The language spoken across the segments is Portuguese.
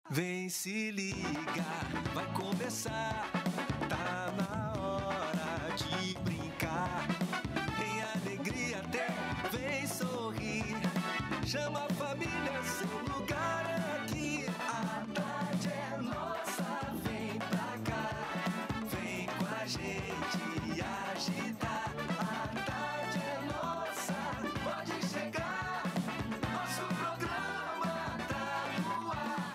Vem se liga, vai começar. Tá na hora de brincar. Em alegria até vem sorrir. Chama a família, seu lugar é aqui. A tarde é nossa, vem pra cá. Vem com a gente agitar. A tarde é nossa, pode chegar. Nosso programa tá no ar.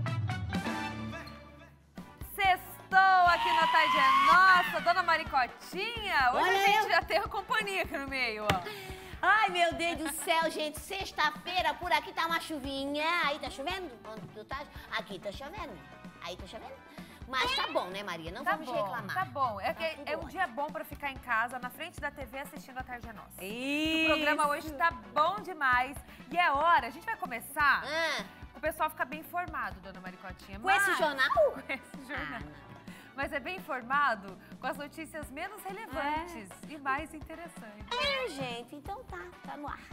Sextou aqui na Tarde é Nossa, Dona Maricotinha. Hoje Olha a gente eu. já tem a companhia aqui no meio, ó. Ai, meu Deus do céu, gente. Sexta-feira, por aqui tá uma chuvinha. Aí tá chovendo? Onde tu tá? Aqui tá chovendo. Aí tá chovendo. Mas tá bom, né, Maria? Não Tá vamos bom, reclamar. tá bom. É, Tá que tudo é um ótimo. dia bom pra ficar em casa, na frente da TV, assistindo a Tarde é Nossa. Isso. O programa hoje tá bom demais. E é hora, a gente vai começar. Ah, O pessoal fica bem informado, Dona Maricotinha. com esse jornal? Com esse jornal. Ah, Mas é bem informado com as notícias menos relevantes e mais interessantes. é, gente. Então tá no ar.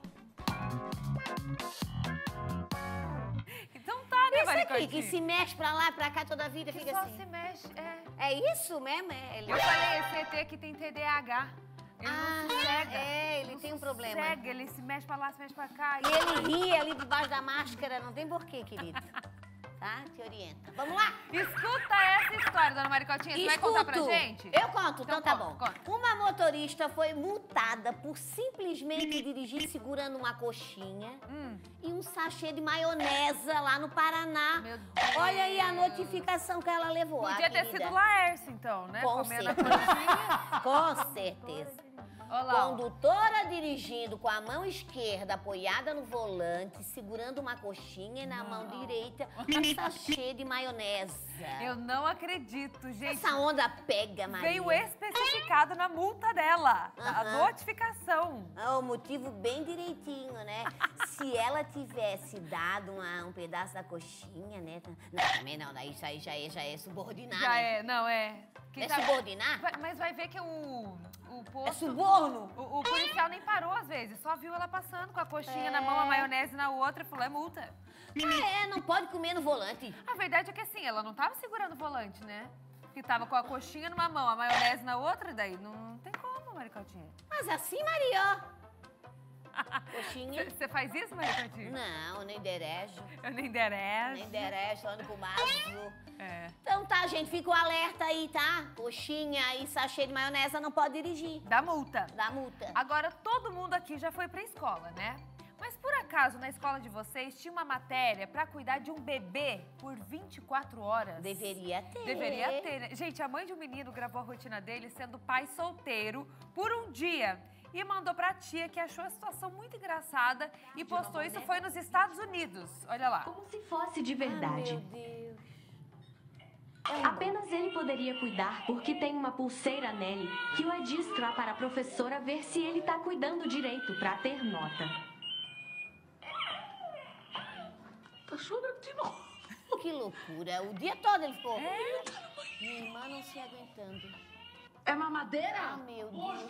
Então tá, né, Esse aqui Maricotinha? que se mexe pra lá, pra cá toda a vida, Que fica só assim. se mexe, é. É isso mesmo? É, ele... Eu falei, esse ET aqui tem TDAH. Ele não sossega. ele Não tem um problema. sossega, ele se mexe pra lá, se mexe pra cá. E ele ri ali debaixo da máscara, não tem porquê, querido. Tá? Te orienta. Vamos lá? Escuta essa história, Dona Maricotinha. Você vai contar pra gente? Eu conto, então tá conta, bom. conta. Uma motorista foi multada por simplesmente dirigir segurando uma coxinha e um sachê de maionesa lá no Paraná. Meu Deus. Olha aí a notificação que ela levou. Podia ter querida. sido Laércio, então, né? Com Comendo a certeza. coxinha. Com certeza. Olha lá, ó. Condutora dirigindo com a mão esquerda apoiada no volante, segurando uma coxinha e na mão direita um sachê de maionese. Eu não acredito, gente. Essa onda pega, Maria. Veio especificado na multa dela, a Aham. notificação. Ah, o motivo bem direitinho, né? Se ela tivesse dado um pedaço da coxinha, né? Não, também não, daí isso aí já é subordinar, Já né? é, não é. Quem É tá- subordinar? Mas vai ver que o posto... É suborno? O policial nem parou às vezes, só viu ela passando com a coxinha na mão, a maionese na outra e falou, é multa. Ah, não pode comer no volante. A verdade é que assim, ela não tava segurando o volante, né? Que tava com a coxinha numa mão, a maionese na outra, daí não tem como, Maricotinha. Mas assim, Maria, ó. Coxinha? Você faz isso, Maricotinha? Não, nem derejo. Eu nem derecho. Nem derejo, ando com mazo. É. Então tá, gente, fica o alerta aí, tá? Coxinha e sachê de maionese não pode dirigir. Dá multa. Dá multa. Agora, todo mundo aqui já foi pra escola, né? Mas por acaso, na escola de vocês, tinha uma matéria pra cuidar de um bebê por 24 horas? Deveria ter. Deveria ter, né? Gente, a mãe de um menino gravou a rotina dele sendo pai solteiro por um dia e mandou pra tia, que achou a situação muito engraçada e postou isso, foi nos Estados Unidos. Olha lá. Como se fosse de verdade. Meu Deus. Apenas ele poderia cuidar porque tem uma pulseira nele que o adistra para a professora ver se ele tá cuidando direito para ter nota. Tá chorando de novo. Que loucura. O dia todo ele ficou. Minha irmã não se aguentando. É mamadeira? Ah, meu Deus.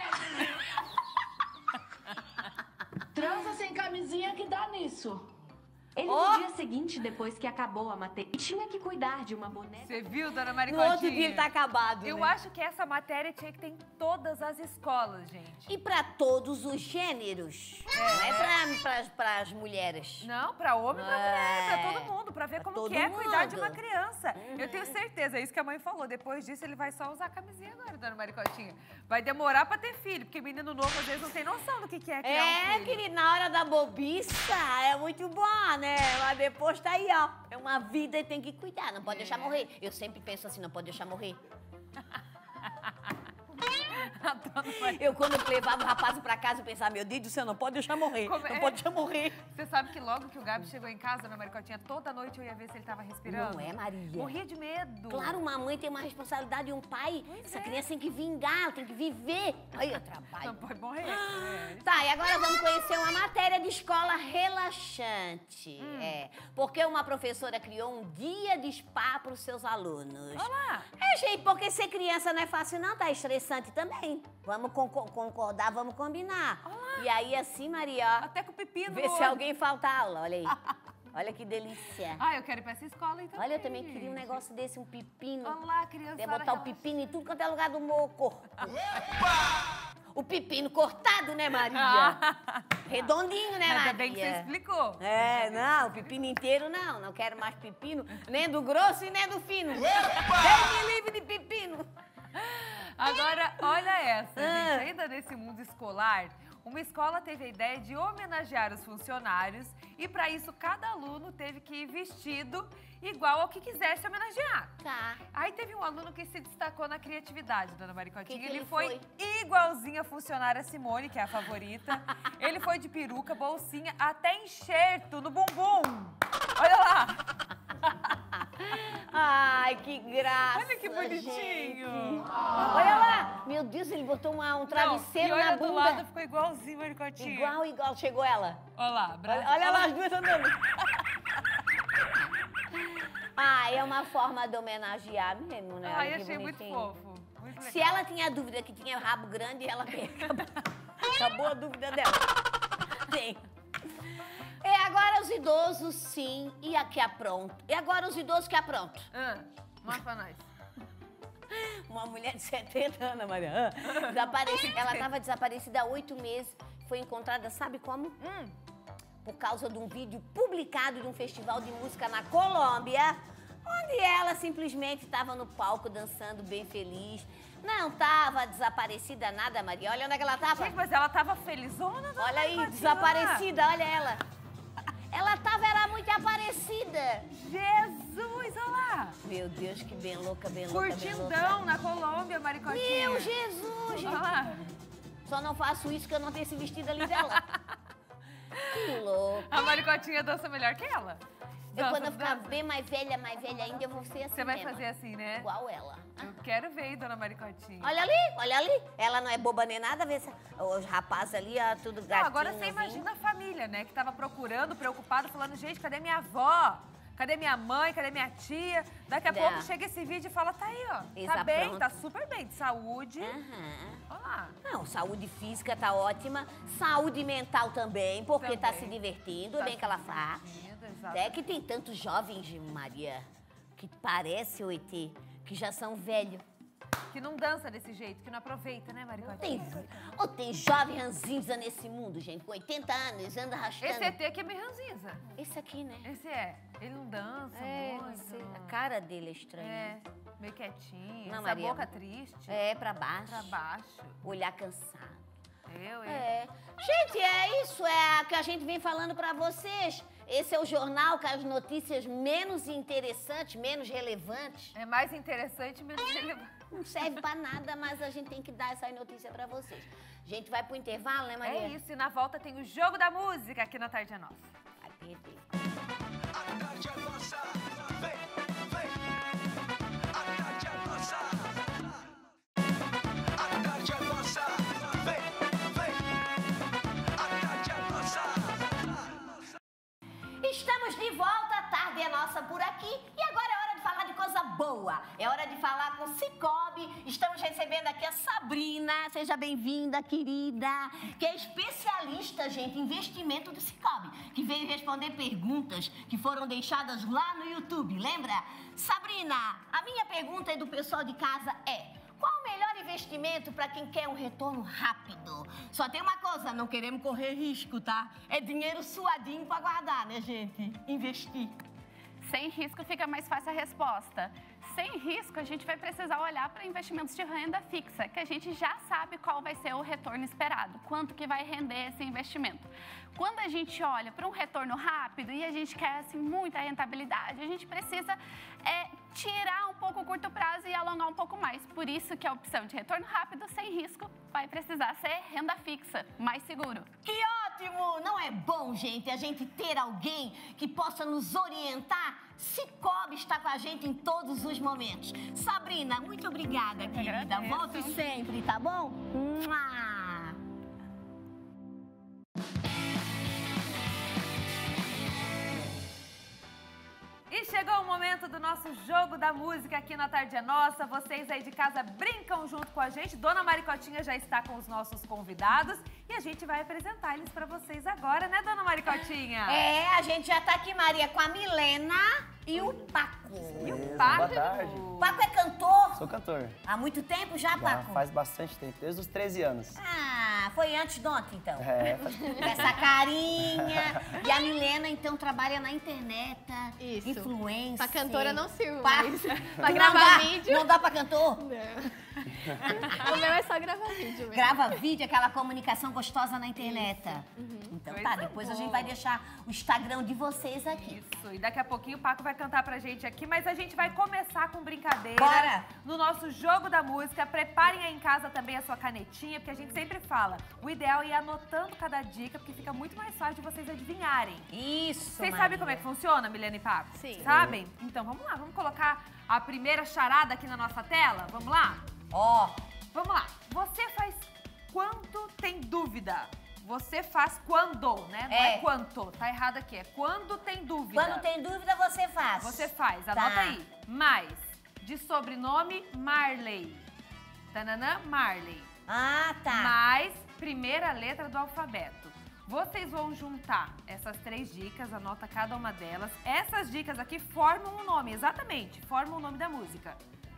Transa sem camisinha que dá nisso. Ele no dia seguinte, depois que acabou a matéria, tinha que cuidar de uma boneca. Você viu, dona No Maricotinha? outro dia ele tá acabado, Eu né? acho que essa matéria tinha que ter em todas as escolas, gente. E pra todos os gêneros. Não é pras mulheres. Não, pra homem e pra mulher, pra todo mundo, pra ver Pra como todo que é cuidar de mundo. uma criança. Eu tenho certeza, é isso que a mãe falou. Depois disso, ele vai só usar a camisinha agora, dona Maricotinha. Vai demorar pra ter filho, porque menino novo, às vezes, não tem noção do que é criar um É, filho. querido, na hora da bobiça é muito bom, né? Mas depois tá aí, ó. É uma vida e tem que cuidar, não pode deixar morrer. Eu sempre penso assim, não pode deixar morrer. A dona Maricotinha. Eu, quando levava o rapaz pra casa, eu pensava, meu Deus do céu, não pode deixar morrer. Como Não é? pode deixar morrer. Você sabe que logo que o Gabi chegou em casa, dona Maricotinha, toda noite eu ia ver se ele tava respirando. Não é, Maria? Morria de medo. Claro, uma mãe tem uma responsabilidade e um pai. Essa é. criança tem que vingar, tem que viver. Aí eu Não trabalho. pode morrer. É. Tá, e agora vamos conhecer uma matéria de escola relaxante. É, porque uma professora criou um dia de spa para os seus alunos. Olha lá. É, gente, porque ser criança não é fácil não, tá estressante também. Vamos concordar, vamos combinar. E aí assim, Maria, ó, Até com o pepino vê no se olho. alguém falta aula, olha aí. Olha que delícia. Ah, eu quero ir pra essa escola aí também. Olha, eu também queria um gente. negócio desse, um pepino. Olha lá, criançada. Quer botar o pepino em tudo quanto é lugar do meu corpo. O pepino cortado, né, Maria? Redondinho, né, Maria? Ainda bem que você explicou. É, não, o pepino inteiro não. Não quero mais pepino, nem do grosso e nem do fino. Deus me livre de pepino. Agora, olha essa, gente. Ainda nesse mundo escolar, uma escola teve a ideia de homenagear os funcionários e, para isso, cada aluno teve que ir vestido igual ao que quisesse homenagear. Tá. Aí teve um aluno que se destacou na criatividade, dona Maricotinha. Que ele foi foi? igualzinho a funcionária Simone, que é a favorita. Ele foi de peruca, bolsinha, até enxerto no bumbum. Olha lá. Ai, que graça. Olha que bonitinho. Gente. Olha lá. Meu Deus, ele botou um travesseiro Não, e olha na bunda. do lado, ficou igualzinho, Maricotinha. Igual. Chegou ela. Olha lá, Olha lá as duas andando. Ah, é uma forma de homenagear mesmo, né? Ai, Olha que achei muito bonitinho. fofo. Muito legal. Se ela tinha dúvida que tinha rabo grande, ela acabou a dúvida dela. Tem. E agora os idosos, sim, e aqui apronto. E agora os idosos que apronto. Mostra pra nós. Uma mulher de 70 anos, Maria. Ela estava desaparecida há 8 meses. Foi encontrada, sabe como? Por causa de um vídeo publicado de um festival de música na Colômbia, onde ela simplesmente estava no palco dançando bem feliz. Não estava desaparecida nada, Maria. Olha onde é que ela estava. Gente, mas ela tava felizona, dona Olha aí, Maricotinha. desaparecida, olha ela. Ela era muito aparecida. Jesus, olha lá. Meu Deus, que bem louca, bem louca, bem louca. Curtindão na Colômbia, Maricotinha. Meu Jesus, Olha lá. Só não faço isso que eu não tenho esse vestido ali dela. Que louco. A Maricotinha dança melhor que ela. Quando eu ficar bem mais velha ainda, eu vou ser assim Você vai mesmo. fazer assim, né? Igual ela. Eu quero ver, hein, dona Maricotinha. Olha ali. Ela não é boba nem nada, vê se os rapazes ali, ó, tudo gatinho. Não, agora você imagina a família, né? Que tava procurando, preocupado, falando, gente, cadê minha avó? Cadê minha mãe? Cadê minha tia? Daqui a pouco chega esse vídeo e fala, tá aí, ó. Tá bem, pronto. tá super bem, de saúde. Olha lá. Não, saúde física tá ótima, saúde mental também, porque tá se divertindo, Tá bem que ela se faz. divertindo, É exatamente. que tem tantos jovens, Maria, que parece o ET, que já são velhos. Que não dança desse jeito, que não aproveita, né, Maricotinha? Tem jovem ranzinza nesse mundo, gente, com 80 anos, anda arrastando. Esse ET aqui é meio ranzinza. Esse aqui, né? Esse é. Ele não dança muito. A cara dele é estranha. É, meio quietinho. Não, essa Maria. boca triste. É, pra baixo. Pra baixo. Olhar cansado. É. Gente, é isso, é a que a gente vem falando pra vocês. Esse é o jornal com as notícias menos interessantes, menos relevantes. É mais interessante, menos relevante. Não serve pra nada, mas a gente tem que dar essas notícias pra vocês. A gente vai pro intervalo, né, Maria? É isso, e na volta tem o Jogo da Música aqui na Tarde é Nossa. Vai perder. A tarde é nossa, vem, vem. A tarde é nossa. A tarde é nossa, vem, vem. A tarde é nossa. Estamos de volta, a tarde é nossa por aqui. E agora é hora de falar de coisa boa. É hora de falar com o Cicobi. Estamos recebendo aqui a Sabrina. Seja bem-vinda, querida. Que é especialista, gente, em investimento do Cicobi. Que veio responder perguntas que foram deixadas lá no YouTube. Lembra? Sabrina, a minha pergunta é do pessoal de casa qual o melhor investimento para quem quer um retorno rápido? Só tem uma coisa, não queremos correr risco, tá? É dinheiro suadinho para guardar, né, gente? Investir. Sem risco fica mais fácil a resposta. Sem risco, a gente vai precisar olhar para investimentos de renda fixa, que a gente já sabe qual vai ser o retorno esperado, quanto que vai render esse investimento. Quando a gente olha para um retorno rápido e a gente quer assim, muita rentabilidade, a gente precisa tirar um pouco o curto prazo e alongar um pouco mais. Por isso que a opção de retorno rápido, sem risco, vai precisar ser renda fixa, mais seguro. Que ótimo! Não é bom, gente, a gente ter alguém que possa nos orientar? Cicobi está com a gente em todos os momentos. Sabrina, muito obrigada, querida. agradeço. Volte sempre, tá bom? Mua! E chegou o momento do nosso jogo da música aqui na Tarde é Nossa. Vocês aí de casa brincam junto com a gente. Dona Maricotinha já está com os nossos convidados e a gente vai apresentar eles para vocês agora, né, Dona Maricotinha? É, a gente já tá aqui, Maria, com a Milena e o Paco. E o Beleza, Paco? boa tarde. O Paco é cantor? Sou cantor. Há muito tempo já, Já Paco? faz bastante tempo, desde os 13 anos. Ah, foi antes de ontem, então. É, faz... Com essa carinha. E a Milena, então, trabalha na internet. Isso. Influencer. Pra cantora não sirvo, Pra, mas pra não gravar dá, vídeo. Não dá pra cantor? O meu é só gravar vídeo mesmo. Grava vídeo, aquela comunicação gostosa na internet. Então Coisa tá, depois a gente boa. vai deixar o Instagram de vocês aqui. Isso, e daqui a pouquinho o Paco vai cantar pra gente aqui, mas a gente vai começar com brincadeira. Bora! No nosso jogo da música. Preparem aí em casa também a sua canetinha, porque a gente sempre fala, o ideal é ir anotando cada dica, porque fica muito mais fácil de vocês adivinharem. Isso, Vocês Maria. sabem como é que funciona, Milena e Paco? Sim. Sabem? Então vamos lá, vamos colocar a primeira charada aqui na nossa tela? Vamos lá? Ó, Vamos lá. Você faz quando tem dúvida. Você faz quando, né? Não é É. quanto. Tá errado aqui. É quando tem dúvida. quando tem dúvida, você faz. Você faz. Tá. Anota aí. Mais. De sobrenome, Marley. Tananã, Marley. Ah, tá. Mais primeira letra do alfabeto. Vocês vão juntar essas 3 dicas, anota cada uma delas. Essas dicas aqui formam um nome, exatamente. Formam o nome da música.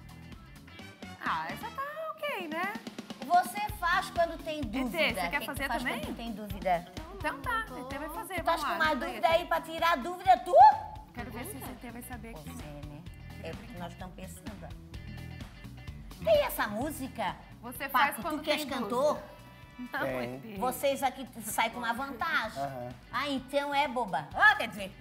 Ah, essa tá ok, né? Você faz quando tem dúvida. você quer O que fazer tu faz também? Quando tem dúvida. Então tá, o ET vai fazer. Tu estás Vamos com lá, uma ajuda dúvida ET. aí pra tirar a dúvida, tu? Quero ver se o ET vai saber aqui. Você, né? É o que nós estamos pensando. Tem essa música? Você faz Paco, quando tu que és tem cantor? dúvida. Não, Tem. ET. Vocês aqui saem com uma vantagem. Aham. Ah, então é boba. Ah, quer dizer...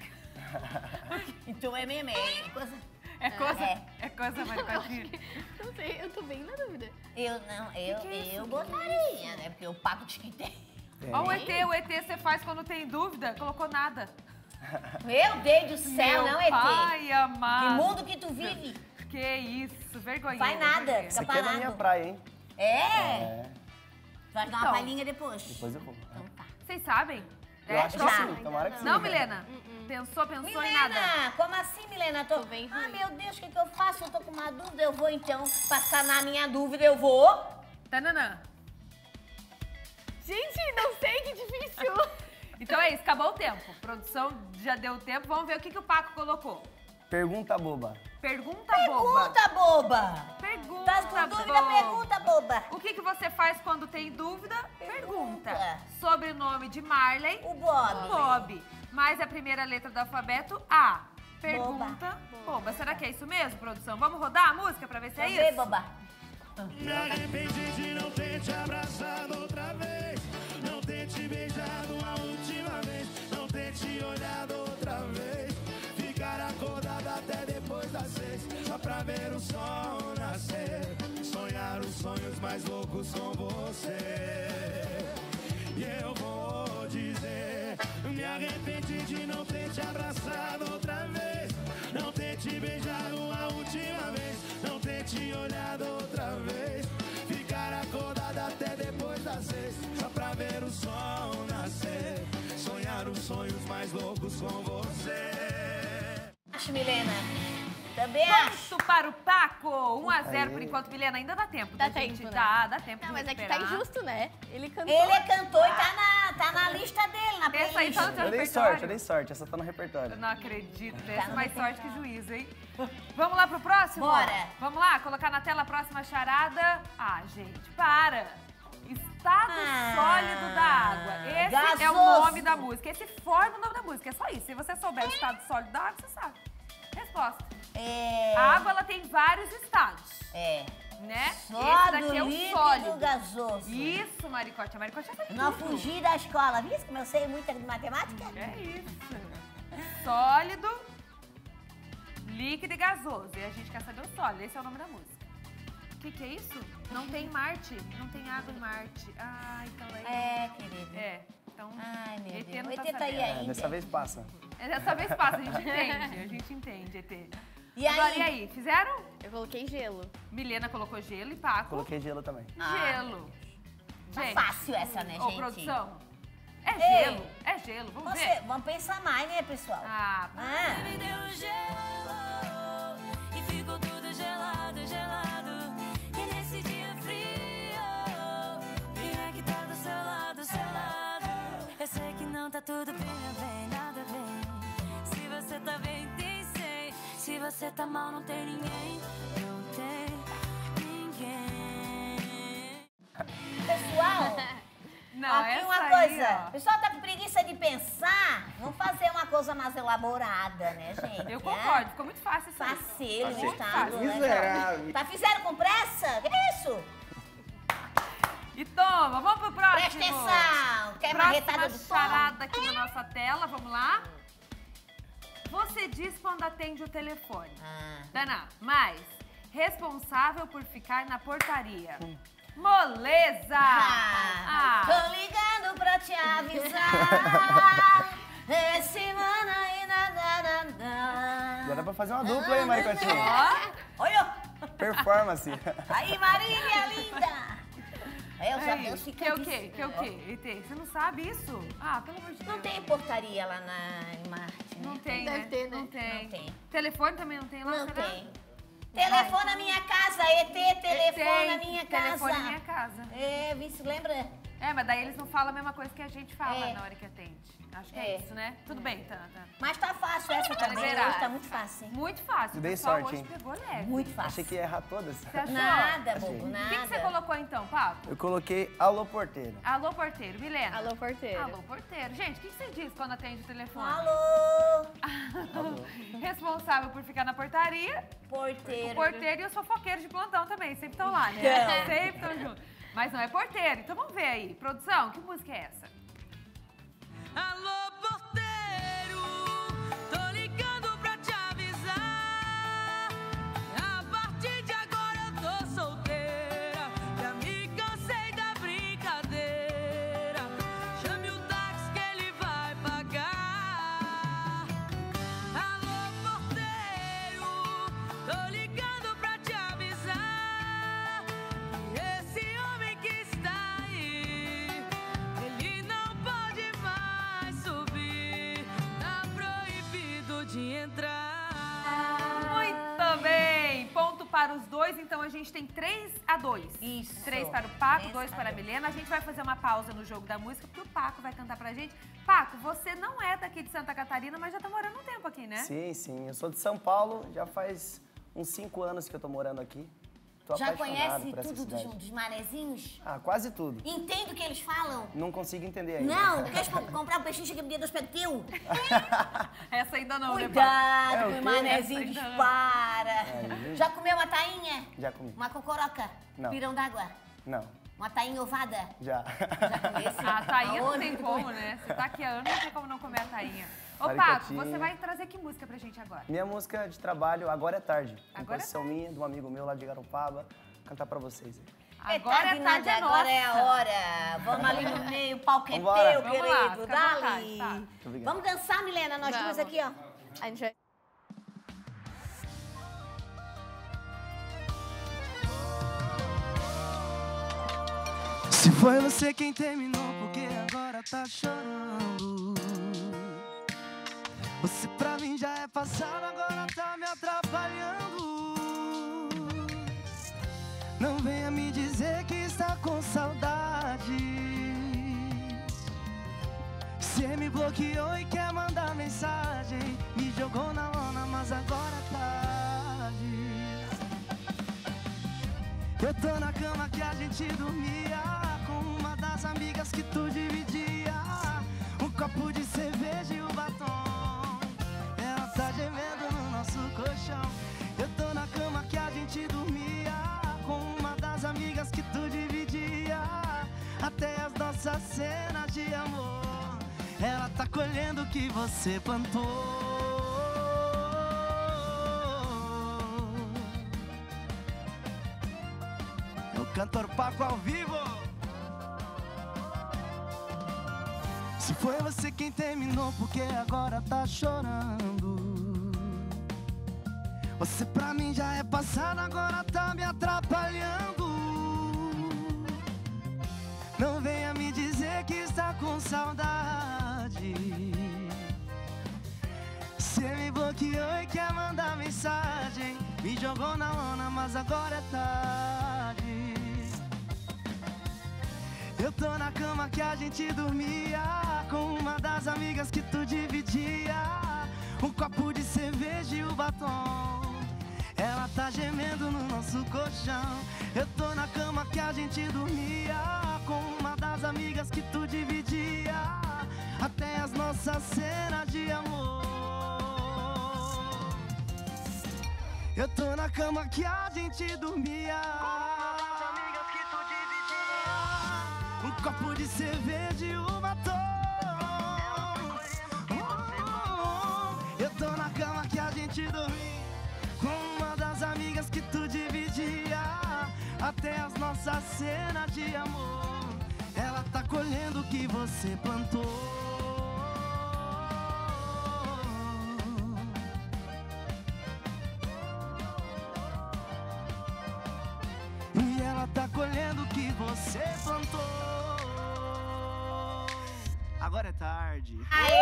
então é meme. É coisa... É coisa, É. é coisa, Maricotinha. Não sei, eu tô bem na dúvida. Eu não, eu, que é isso? eu botaria, né? Porque o Paco diz que tem. Ó, o ET você faz quando tem dúvida, colocou nada. Meu Deus do céu, Meu não, ET. pai amado. Que mundo que tu vive. Que isso, vergonha. Faz nada. Isso aqui é da minha parado. praia, hein? É? Vai dar uma Então. palhinha depois. Depois eu vou. Então tá. Vocês sabem? Eu acho que já. sim, tomara que sim. Não, Milena? Pensou em nada? Milena, como assim, Milena? Tô bem Ah, ruim. meu Deus, o que eu faço? Eu tô com uma dúvida. Eu vou, então, passar na minha dúvida. Eu vou. Tananã. Gente, não sei, que difícil. Então é isso, acabou o tempo. Produção já deu o tempo. Vamos ver o que o Paco colocou. Pergunta boba. Pergunta boba. Pergunta boba. Pergunta Tá com dúvida, boba. pergunta boba. O que você faz quando tem dúvida? Pergunta. Pergunta. Sobrenome de Marley? O Bob. Bob. Mais a primeira letra do alfabeto, A. Pergunta boba. Será que é isso mesmo, produção? Vamos rodar a música pra ver se é Vamos ver, isso? boba. Me arrependi de não ter te abraçado outra vez, não ter te beijado a última vez, não ter te olhado outra vez, ficar acordado até depois das 6, só pra ver o sol nascer, sonhar os sonhos mais loucos com você. E eu vou dizer, me arrependi de não ter te abraçado outra vez, não ter te beijado a última vez, não ter te olhado outra vez, ficar acordado até depois das 6, só pra ver o sol nascer, sonhar os sonhos mais loucos com você. Acho, Milena. Também acho. Ponto para o Paco. 1-0 Aí. por enquanto, Milena. Ainda dá tempo. Dá da gente- tempo, né? Dá tempo Não, de mas é que recuperar. tá injusto, né? Ele cantou. Ele é cantor e tá na lista dele, na Essa aí playlist. tá no teu Eu dei repertório? sorte, eu dei sorte. Essa tá no Eu repertório. não acredito. Tá Essa é no mais sorte repertório. que juízo, hein? Vamos lá pro próximo? Bora. Vamos lá, colocar na tela a próxima charada. Ah, gente, para. Estado sólido da água. Esse é o gasoso. nome da música. Esse forma o nome da música. É só isso. Se você souber o estado sólido da água, você sabe. Resposta. É. A água, ela tem vários estados, É. né? Esse Sólido, daqui é o líquido, sólido. gasoso. Isso, Maricote. A Maricote já sabe Não tudo. fugir da escola. Viu como eu sei muito de matemática? É isso. Sólido, líquido e gasoso. E a gente quer saber o sólido. Esse é o nome da música. O que é isso? Não tem Marte. Não tem água em Marte. Ah, então é... É, querido. É. Então, Ai, meu ET Deus. não O tá ET tá aí sabendo. ainda. Dessa vez passa. Dessa vez passa, a gente entende. A gente entende, ET. E aí? Agora, e aí? Fizeram? Eu coloquei gelo. Milena colocou gelo e Paco. Coloquei gelo também. Gelo. Tá Gente, fácil essa, né, ô, gente? produção. É Ei, gelo, é gelo. Vamos ver. Vamos pensar mais, né, pessoal? Ah, Me deu gelo e ficou tudo gelado, gelado. E nesse dia frio, vem aqui tá do seu lado, seu lado. Eu sei que não tá tudo bem, nada bem. Se você tá bem, tem 100. Se você tá mal, não tem ninguém. Não tem ninguém. Pessoal, não, aqui essa uma aí, coisa. ó. O pessoal tá com preguiça de pensar. Vamos fazer uma coisa mais elaborada, né, gente? Eu concordo, ficou muito fácil isso aí. Facílimo, Achei estado, né? miserável. Tá, fizeram com pressa? Que isso? E toma, vamos pro próximo. Presta atenção. Quer marretada Próxima do som? charada aqui na nossa tela, vamos lá. Você diz quando atende o telefone. Dana, mas responsável por ficar na portaria. Moleza! Tô ligando pra te avisar. Esse mano aí, Já dá pra fazer uma dupla aí, Maricotinha. Ó, Olha! Performance. Aí, Marília, linda! Deus fica que é o quê? Que é o quê? ET, você não sabe isso? Ah, pelo amor de Deus. Não tem portaria lá em Marte, né? Não tem, Deve né? ter, né? Não tem. Não tem. Telefone também não tem lá, Não será? tem. Telefone na minha casa, ET, telefone na Tem, minha casa. telefone na minha casa. É, vice, lembra? É, mas daí eles não falam a mesma coisa que a gente fala É. na hora que atende. Acho que é isso, né? Tudo bem, Tana. Mas tá fácil essa também, liberado. hoje tá muito fácil. Hein? Muito fácil. Dei o pessoal sorte, hoje hein? pegou leve. Muito fácil. Achei que ia errar todas. Você achou? Nada, Achei. bobo, O nada. que você colocou então, Papo? Eu coloquei alô porteiro. Alô, porteiro. Milena? Alô, porteiro. Alô, porteiro. Gente, o que você diz quando atende o telefone? Alô, Responsável por ficar na portaria, porteiro. o porteiro e os fofoqueiros de plantão também. Sempre estão lá, né? Então. Sempre estão juntos. Mas não é porteiro. Então vamos ver aí. Produção, que música é essa? Alô, porteiro, tô ligando pra te avisar. A partir de agora eu tô solteira, já me cansei da brincadeira. Chame o táxi que ele vai pagar. Alô, porteiro, tô ligando pra te avisar. Esse homem que está aí, ele não pode mais subir, tá proibido de entrar. Muito bem! Ponto para os dois, então a gente tem 3-2. Isso. 3 para o Paco, 3 2 a para a 2. Milena. A gente vai fazer uma pausa no jogo da música, porque o Paco vai cantar pra gente. Paco, você não é daqui de Santa Catarina, mas já tá morando um tempo aqui, né? Sim, sim. Eu sou de São Paulo, já faz uns 5 anos que eu tô morando aqui. Tô Já apaixonado conhece por essa tudo cidade. dos manezinhos? Ah, quase tudo. Entende o que eles falam? Não consigo entender ainda. Não, quer comprar um peixinho, chega dia dos pés teu? Essa ainda não, né, Paco? Cuidado É o com o quê? manezinho Essa ainda não. dispara. viu? Já comeu uma tainha? Já comi. Uma cocoroca? Não. Pirão d'água? Não, Uma tainha ovada? já. Já comesse? A tainha não Aonde tem que tu como, comeu? né? Você tá aqui há anos, não tem como não comer a tainha. Ô, Paco, Maricotinha. você vai trazer que música pra gente agora? Minha música de trabalho, Agora é Tarde. Agora é Composição minha, de um amigo meu lá de Garopaba. Cantar pra vocês aí. Agora é tarde, é agora é a nossa. hora. Vamos ali no meio, o palco é Vambora. teu, Vamos lá, querido. fica à vontade, Dali. tá. Muito obrigado. Vamos dançar, Milena, nós duas Vamos. aqui, ó. A gente vai... Se foi você quem terminou, porque agora tá chorando. Você pra mim já é passado, agora tá me atrapalhando. Não venha me dizer que está com saudade. Você me bloqueou e quer mandar mensagem, me jogou na lona, mas agora é tarde. Eu tô na cama que a gente dormia, com uma das amigas que tu dividia, um copo de cerveja e o batom. Ela tá gemendo no nosso colchão. Eu tô na cama que a gente dormia, com uma das amigas que tu dividia, até as nossas cenas de amor. Ela tá colhendo o que você plantou. O cantor Paco ao vivo. Se foi você quem terminou, porque agora tá chorando. Você pra mim já é passado, agora tá me atrapalhando. Não venha me dizer que está com saudade. Cê me bloqueou e quer mandar mensagem. Me jogou na lona, mas agora é tarde. Eu tô na cama que a gente dormia, com uma das amigas que tu dividia, um copo de cerveja e o batom. Ela tá gemendo no nosso colchão. Eu tô na cama que a gente dormia, com uma das amigas que tu dividia, até as nossas cenas de amor. Eu tô na cama que a gente dormia, com uma das amigas que tu dividia, um copo de cerveja e o batom. Eu tô na cama que a gente dormia, com uma das amigas que tu dividia, até as nossas cenas de amor. Ela tá colhendo o que você plantou. E ela tá colhendo o que você plantou. Agora é tarde.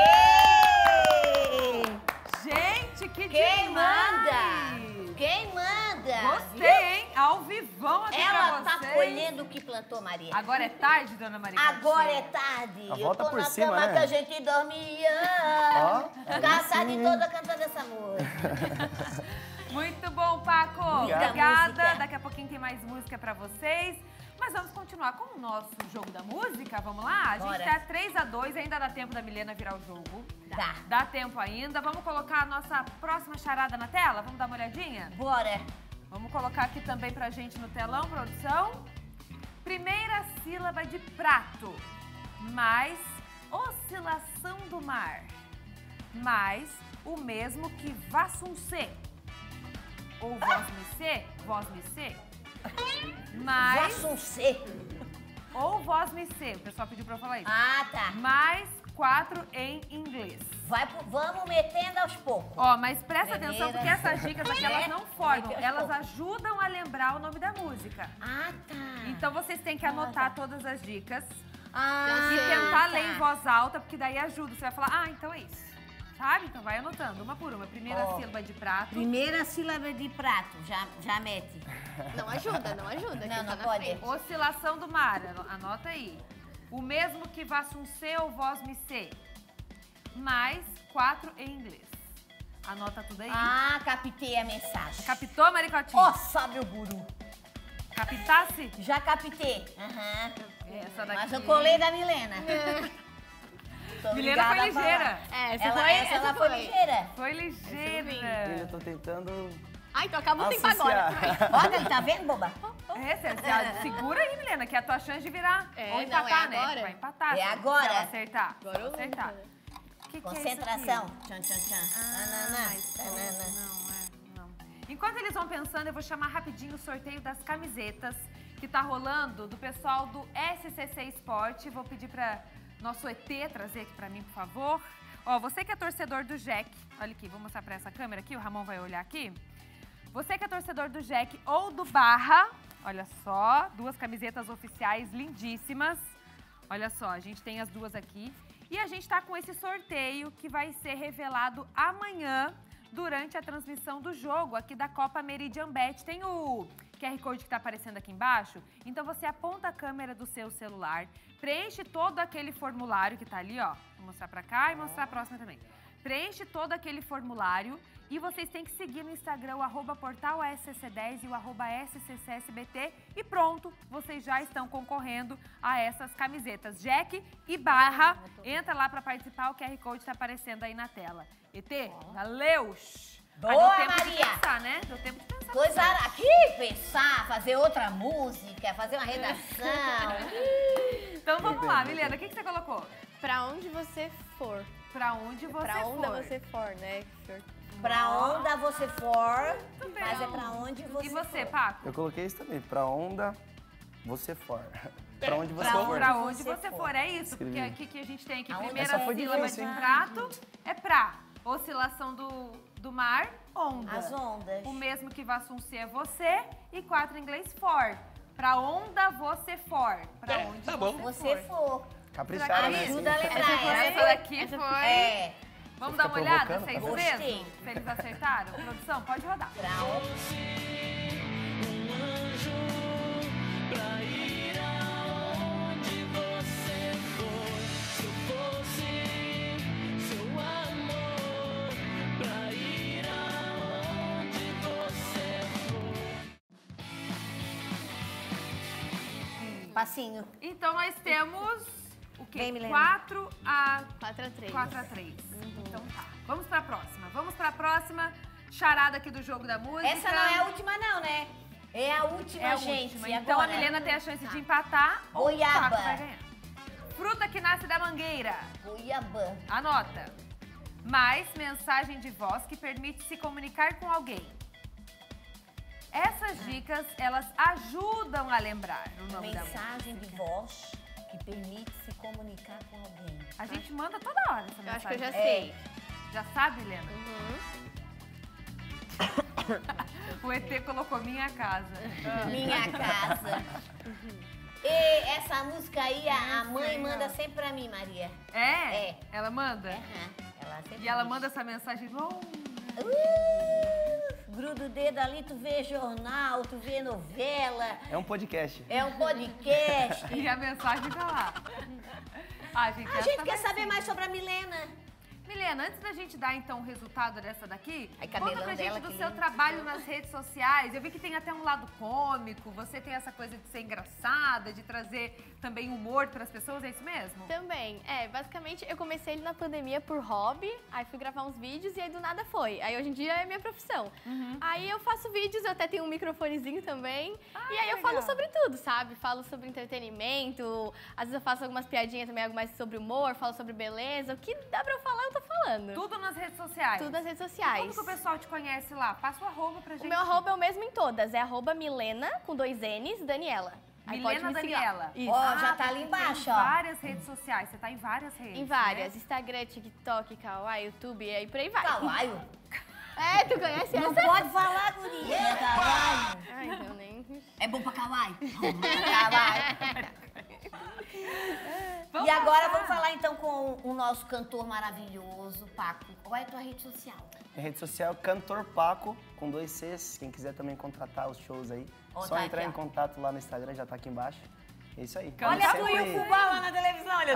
Aê! Gente, que Quem demais! manda? Quem manda? Gostei, hein? Ao vivão aqui Ela pra tá vocês. colhendo o que plantou, Maria. Agora é tarde, dona Maria? Agora é tarde. A volta eu tô por na cima, cama né? que a gente dormia. Ó, Ficar a tarde toda cantando essa música. Muito bom, Paco. Muita Obrigada. música. Daqui a pouquinho tem mais música pra vocês. Mas vamos continuar com o nosso jogo da música. Vamos lá? A gente Bora. tá 3-2, ainda dá tempo da Milena virar o jogo. Tá. Dá tempo ainda. Vamos colocar a nossa próxima charada na tela? Vamos dar uma olhadinha? Bora. Vamos colocar aqui também pra gente no telão, produção. Primeira sílaba de prato, mais oscilação do mar, mais o mesmo que vassuncê. Ou voz me ser, mais, Vassuncê. ou voz me ser, o pessoal pediu pra eu falar isso. Ah, tá. Mais 4 em inglês. Vamos metendo aos poucos. Ó, mas presta Primeira. atenção porque essas dicas aqui, elas não formam, Aos elas poucos. ajudam a lembrar o nome da música. Ah, tá. Então vocês têm que anotar todas as dicas Ah, e tentar tá. ler em voz alta, porque daí ajuda. Você vai falar, ah, então é isso. Sabe? Então vai anotando, uma por uma. Primeira Ó. sílaba de prato. Primeira sílaba de prato, já mete. Não ajuda, não ajuda. Não, quem não tá na pode. frente. Oscilação do mar, anota aí. O mesmo que vassuncê ou voz me ser. Mais 4 em inglês. Anota tudo aí. Ah, captei a mensagem. Captou, Maricotinho? Nossa, meu guru. Captasse? Já captei. Aham. Essa daqui. Mas eu colei da Milena. Tô Milena foi obrigada a ligeira. falar. Essa Ela foi ligeira. Foi eu ligeira. tô tentando Ai, então acabou o tempo agora. associar. Olha, tá vendo, boba? É, você segura aí, Milena, que é a tua chance de virar. É, Ou não, empatar, é né? agora. Vai empatar. É se agora. ela acertar. Agora eu acertar. luto, né? Que Concentração. É isso aqui? Tchan, tchan, tchan. Ah, mas Tanana. não. Enquanto eles vão pensando, eu vou chamar rapidinho o sorteio das camisetas que tá rolando do pessoal do SCC Sport. Vou pedir pra nosso ET trazer aqui pra mim, por favor. Ó, você que é torcedor do Jack, olha aqui, vou mostrar pra essa câmera aqui, o Ramon vai olhar aqui. Você que é torcedor do Jack ou do Barra, olha só, 2 camisetas oficiais lindíssimas. Olha só, a gente tem as 2 aqui. E a gente tá com esse sorteio que vai ser revelado amanhã durante a transmissão do jogo aqui da Copa Meridian Bet. Tem o QR Code que tá aparecendo aqui embaixo. Então você aponta a câmera do seu celular, preenche todo aquele formulário que tá ali, ó. Vou mostrar pra cá e mostrar a próxima também. Preenche todo aquele formulário e vocês têm que seguir no Instagram o @portalSCC10 e o @SCCSBT e pronto, vocês já estão concorrendo a essas camisetas. Jack e Barra, entra lá para participar, o QR Code tá aparecendo aí na tela. ET, valeu! Boa, deu tempo Maria! de pensar, né? Deu tempo de pensar. Coisa aqui, pensar, fazer outra música, fazer uma redação. Então vamos lá, Milena, o que você colocou? Pra onde você for. Pra onde você Pra onde for. você for, né? Pra onde você for, Muito bem. mas é pra onde você E você, for. Paco? Eu coloquei isso também, pra onda você for. Pra onde você Pra, for. pra onde você for, é isso. Porque Escrevi. aqui que a gente tem aqui, Aonde primeira Essa foi sílaba difícil, de hein? prato é pra. Oscilação do mar, onda. As ondas. O mesmo que vassuncê é você e 4 em inglês for. Pra onda você for. Pra onde tá bom. Você for. Capricharam, né? Ajuda a lembrar. Essa daqui foi... É. Vamos Você dar uma fica olhada provocando, se é isso Gostei. mesmo? Se eles acertaram? Produção, pode rodar. Passinho. Então nós temos o quê? Vem, Milena. 4 a 4x3. 3. Então tá. Vamos pra próxima. Vamos pra próxima charada aqui do jogo da música. Essa não é a última não, né? É a última, É a gente. última. E Então a agora? Milena tem a chance de empatar ou o Goiaba. Paco vai ganhar. Fruta que nasce da mangueira. Goiabã. Anota. Mais mensagem de voz que permite se comunicar com alguém. Essas dicas, elas ajudam a lembrar o nome da música. Mensagem de voz que permite se comunicar com alguém. A gente manda toda hora essa mensagem. Eu acho que eu já sei. Já sabe, Helena? O ET colocou minha casa. Minha casa. E essa música aí, a mãe manda sempre pra mim, Maria. É? É. Ela manda? Ela sempre E ela diz. manda essa mensagem longa. Gruda o dedo ali, tu vê jornal, tu vê novela, É um podcast. é um podcast. E a mensagem tá lá. Ah, gente, A essa gente vai quer saber sim. mais sobre a Milena. Milena, antes da gente dar então o resultado dessa daqui, Ai, conta cabelão pra gente dela, do que seu lindo. trabalho nas redes sociais. Eu vi que tem até um lado cômico, você tem essa coisa de ser engraçada, de trazer também humor pras pessoas, é isso mesmo? Também, basicamente eu comecei ele na pandemia por hobby, aí fui gravar uns vídeos e aí do nada foi. Aí hoje em dia é minha profissão. Aí eu faço vídeos, eu até tenho um microfonezinho também. E aí eu falo legal. sobre tudo, sabe? Falo sobre entretenimento, às vezes eu faço algumas piadinhas também, algo mais sobre humor, falo sobre beleza. O que dá pra eu falar, eu tô falando. Tudo nas redes sociais? Tudo nas redes Como sociais. que o pessoal te conhece lá? Passa o arroba pra gente. O meu arroba é o mesmo em todas, é arroba Milena, com 2 N's, Daniela. Aí pode Milena me seguir lá. Daniela. Isso. Ó, já tá ali Tem embaixo, ó. várias redes sociais, você tá em várias redes. Em várias, né? Instagram, TikTok, Kawaii, YouTube, e aí por aí vai. Cawaio? É, tu conhece Não essa? pode falar, guria. Cawaio. Ai, então nem... É bom pra kawaii? Cawaio. Vamos E agora passar. vamos falar então com o nosso cantor maravilhoso, Paco. Qual é a tua rede social? Minha rede social é Cantor Paco, com 2 Cs. Quem quiser também contratar os shows aí, Ó, só tá entrar aqui, em ó. contato lá no Instagram, já tá aqui embaixo. É isso aí. Olha tu Sempre- e o fubá lá na televisão, olha.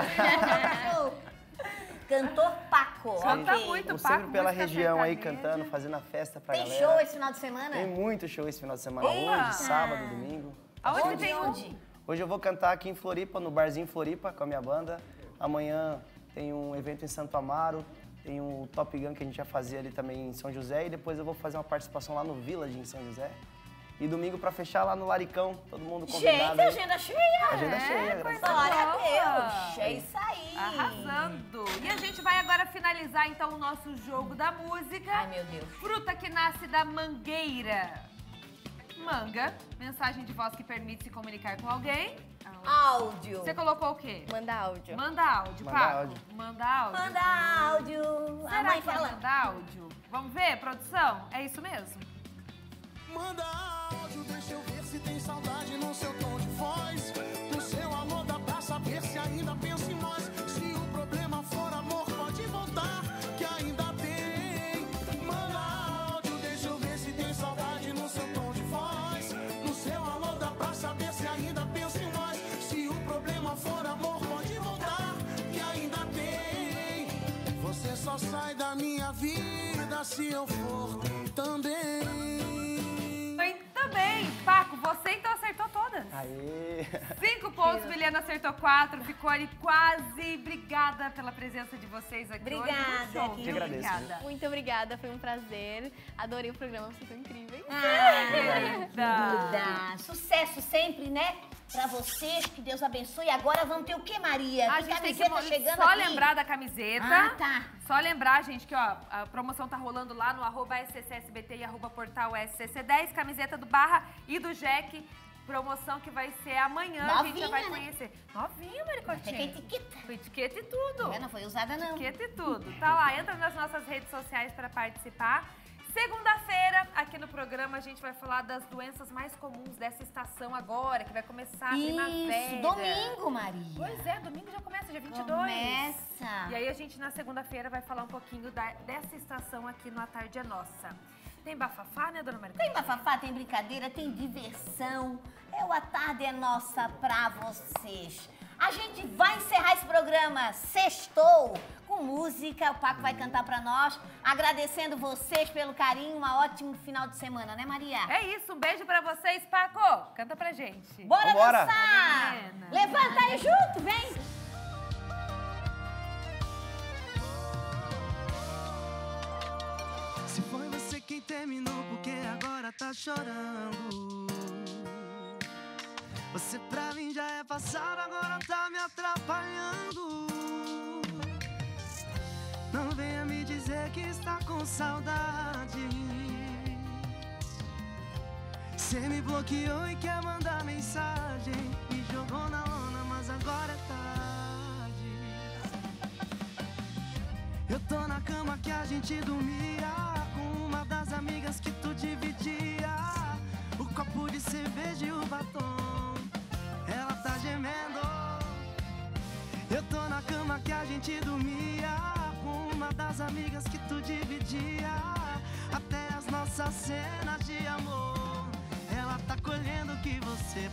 Cantor Paco. Canta ok. muito, Tô Paco, sempre pela música região aí sertaneja. cantando, fazendo a festa pra Tem galera. show esse final de semana? Tem muito show esse final de semana. Eita! Hoje, sábado, domingo. Aonde Cheio de tem show. onde? Hoje eu vou cantar aqui em Floripa, no Barzinho Floripa, com a minha banda. Amanhã tem um evento em Santo Amaro. Tem um Top Gun que a gente vai fazer ali também em São José. E depois eu vou fazer uma participação lá no Village, em São José. E domingo pra fechar lá no Laricão, todo mundo convidado. Gente, aí. agenda cheia. Agenda cheia, graças a Deus. Glória a boa. Deus. É isso aí. Arrasando. E a gente vai agora finalizar então o nosso jogo da música. Ai, meu Deus. Fruta que nasce da mangueira. Manga, mensagem de voz que permite se comunicar com alguém. Áudio. Você colocou o quê? Manda áudio. Manda áudio, Manda Paco. áudio. Manda áudio. Manda áudio. A Será mãe que é fala. manda áudio? Vamos ver, produção? É isso mesmo? Manda áudio, deixa eu ver se tem saudade no seu tom de voz. No seu alô dá pra saber se ainda pensa em nós. Se o problema for amor, pode voltar, que ainda tem. Manda áudio, deixa eu ver se tem saudade no seu tom de voz. No seu alô dá pra saber se ainda pensa em nós. Se o problema for amor, pode voltar, que ainda tem. Você só sai da minha vida se eu for também. Muito bem, Paco, você então acertou todas. Aê! 5 pontos, Milena acertou 4, ficou ali quase. Obrigada pela presença de vocês aqui hoje. Obrigada, Muito show, querida. viu? agradeço, Obrigada. Muito obrigada, foi um prazer. Adorei o programa, vocês são incríveis. Querida. Sucesso sempre, né? Pra você, que Deus abençoe. Agora vamos ter o que, Maria? A Tem gente tem que camiseta chegando só aqui. lembrar da camiseta. Ah, tá. Só lembrar, gente, que ó, a promoção tá rolando lá no @SCCSBT e @portal SCC10, camiseta do Barra e do Jack. Promoção que vai ser amanhã, a gente já vai Novinha, né? conhecer. Novinha, Tem Maricotinha. etiqueta. Com etiqueta e tudo. Não foi usada, não. Etiqueta e tudo. Tá lá, entra nas nossas redes sociais para participar. Segunda-feira, aqui no programa a gente vai falar das doenças mais comuns dessa estação agora, que vai começar a primavera. Isso, domingo, Maria. Pois é, domingo já começa, dia 22. Começa. E aí a gente na segunda-feira vai falar um pouquinho dessa estação aqui no A Tarde é Nossa. Tem bafafá, né, dona Maria? Tem bafafá, tem brincadeira, tem diversão. A Tarde é Nossa pra vocês. A gente vai encerrar esse programa Sextou com música. O Paco vai cantar pra nós, agradecendo vocês pelo carinho. Um ótimo final de semana, né, Maria? É isso, um beijo pra vocês, Paco. Canta pra gente. Bora Vambora. dançar! Levanta aí junto, vem! Se foi você quem terminou, porque agora tá chorando. Você pra mim já é passado, agora tá me atrapalhando. Não venha me dizer que está com saudade. Cê me bloqueou e quer mandar mensagem. Me jogou na lona, mas agora é tarde. Eu tô na cama que a gente dormia, com uma das amigas que tu dividia. O copo de cerveja e o batom, ela tá gemendo. Eu tô na cama que a gente dormia, com uma das amigas que tu dividia. Até as nossas cenas de amor, ela tá colhendo o que você